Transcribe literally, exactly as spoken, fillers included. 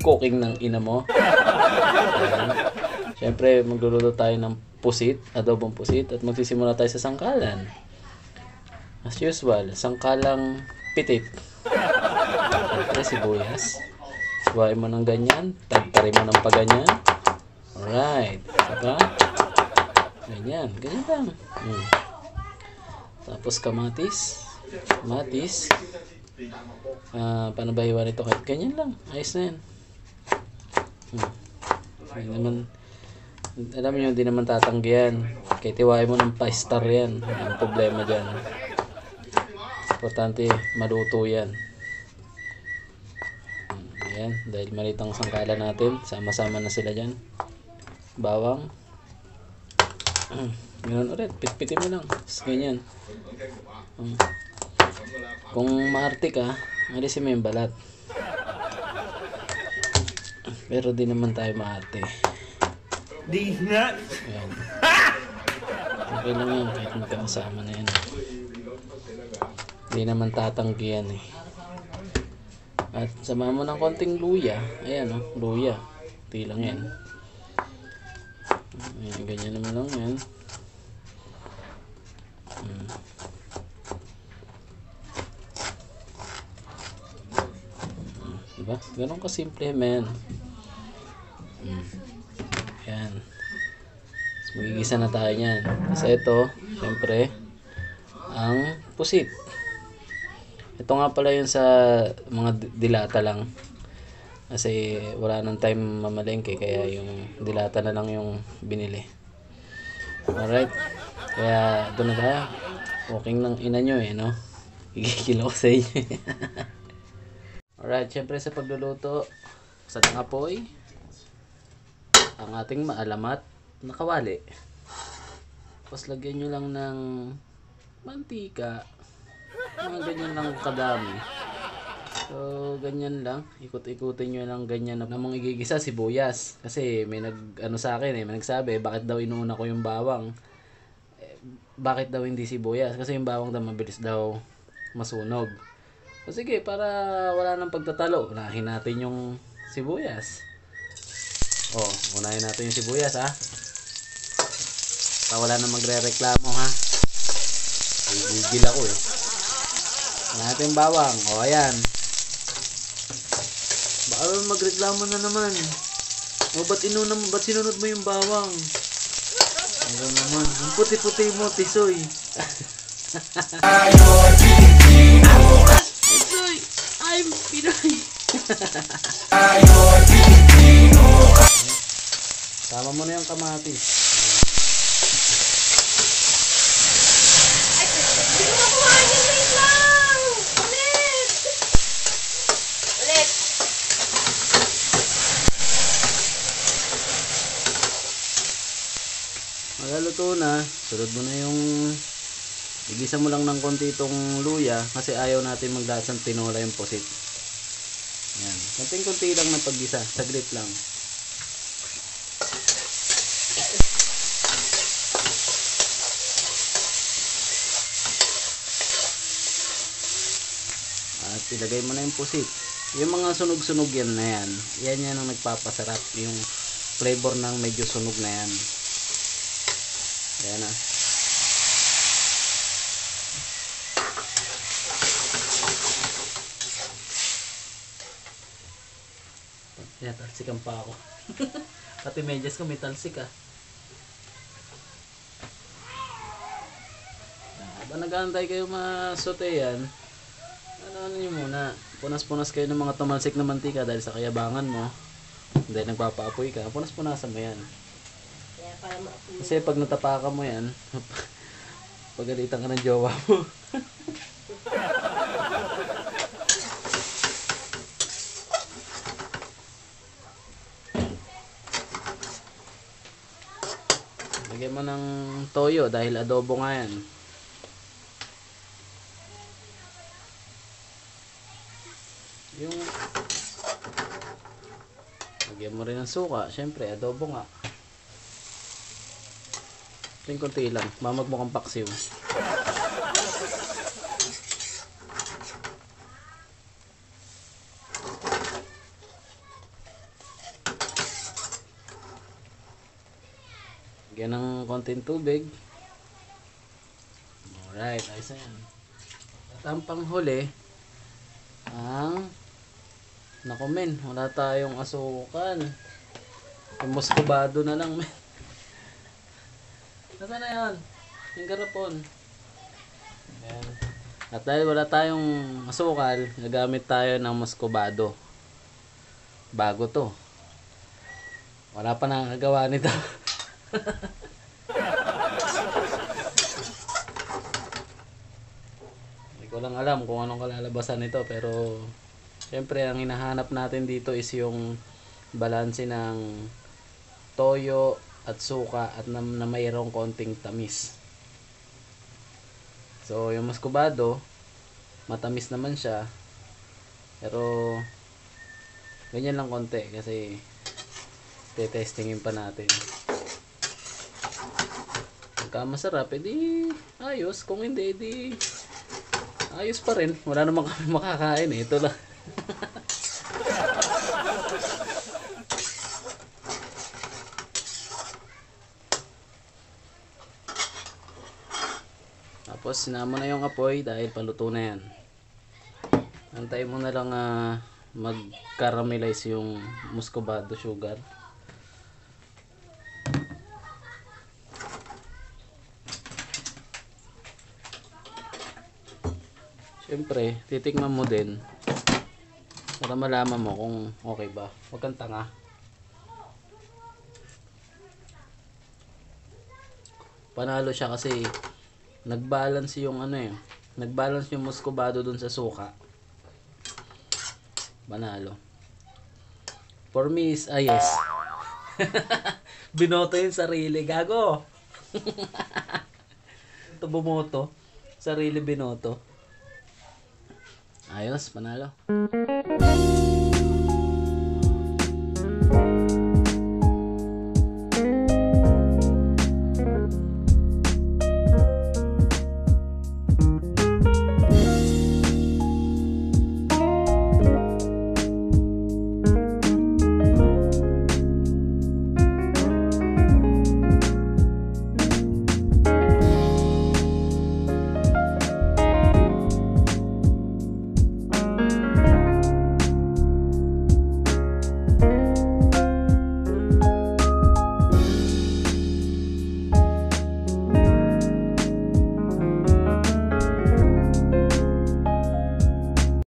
cooking ng ina mo. Ayan. Siyempre, magluluto tayo ng pusit, adobong pusit, at magsisimula tayo sa sangkalan. As usual, sangkalang pitit. Siyempre, sibuyas. Suwain mo ng ganyan, tagtarin mo ng paganyan. Alright. Saka, ganyan, ganyan lang. Hmm. Tapos kamatis. Kamatis. Uh, paano ba hiwa nito? Kahit ganyan lang. Ayos na yan. Hmm. Hindi naman, alam nyo, hindi naman tatanggihan. Kahit iwain mo ng five star yan. Ang problema dyan. Importante, maluto yan. Ayan, dahil maliit ang sangkala natin. Sama-sama na sila dyan. Bawang. Ganun ulit. Pitpitin mo lang. Tapos ganyan. Hmm. Kung maarte ka, alisin mo yung balat. Pero di naman tayo maarte. These nuts. Ayan. Okay lang yan kahit magkakasama na yan. Hindi naman tatanggi yan eh. At samahan mo ng konting luya. Ayan o, oh, luya. Hindi lang yan. Ayan, ganyan naman lang yan. Hmm. Diba? Ganun kasimple, man. Hmm. Ayan. Magigisa na tayo yan. Kasi ito, syempre, ang pusit. Ito nga pala yun sa mga dilata lang. Kasi wala nang time mamalengke, kaya yung dilata na lang yung binili. Alright. Kaya doon na tayo. Walking ng ina nyo eh, no? Igigil ako sa inyo. Alright, syempre sa pagluluto sa apoy, ang ating maalamat na kawali. Tapos lagyan nyo lang ng mantika. Mga ganyan lang kadami. So, ganyan lang. Ikot-ikutin nyo lang ganyan na namang igigisa, sibuyas. Kasi may nag, ano sa akin eh, may nagsabi, bakit daw inuuna ko yung bawang? Eh, bakit daw hindi sibuyas? Kasi yung bawang daw mabilis daw masunog. So, sige, para wala nang pagtatalo, unahin natin yung sibuyas. Oh, unahin natin yung sibuyas, ha? Para wala nang magre-reklamo, ha? Gigil ako, eh. Unahin natin yung bawang. Oh, ayan. Baka magreklamo na naman. O, ba't inuna mo? Ba't sinunod mo yung bawang? Ano naman? Ang puti-puti mo, tisoy. Tisoy, I'm Pinoy. Tama mo na yung kamatis. Ay, hindi ko makuha yung wait lang. Ulit. Ulit. Magaluto na. Sunod mo na yung igisa mo lang ng konti itong luya kasi ayaw natin maglasang tinola yung pusit. Yan. Konting-konti lang ng paggisa. Saglit lang. At ilagay mo na yung pusit. Yung mga sunog-sunog yan na yan. Yan yan ang nagpapasarap. Yung flavor ng medyo sunog na yan. Ayan na. Yan, talsikan pa ako. Pati medyas ko may talsik ah. Habang nag-aantay kayo masote yan, ano-ano nyo muna. Punas-punas kayo ng mga tumalsik na mantika dahil sa kayabangan mo. Dahil nagpapaapoy ka, punas-punasan mo yan. Kasi pag natapakan mo yan, pagalitan ka ng jowa mo. Lagyan mo ng toyo dahil adobo nga yan. Yung lagyan mo rin ng suka, syempre adobo nga. Yung konti lang, mamagmukhang paksiw. ng konting tubig. Alright, ayos na yan. At ang panghuli, ang naku men, wala tayong asukal. Yung muscovado na lang men. Nasaan na yan? Yung garapon. Ayan. At dahil wala tayong asukal, gagamit tayo ng muscovado. Bago to. Wala pa nakagawa nito. Hindi ko lang alam kung anong kalalabasan nito, pero syempre ang hinahanap natin dito is yung balanse ng toyo at suka at na, na mayroong konting tamis. So yung muscovado, matamis naman siya, pero ganyan lang konti kasi te-testingin pa natin. Pagka masarap, edi ayos. Kung hindi, edi ayos pa rin. Wala naman kami makakain eh. Ito lang. Tapos sinama na yung apoy dahil paluto na yan. Antayin mo na lang uh, mag-caramelize yung muscovado sugar. Siyempre, titikman mo din para malaman mo kung okay ba. Huwag kang tanga. Panalo siya kasi nag-balance yung ano eh. Nag-balance yung muscovado dun sa suka. Panalo. For me is, ah yes. Binoto yung sarili. Gago. Ito bumoto. Sarili binoto. Ayos, panalo.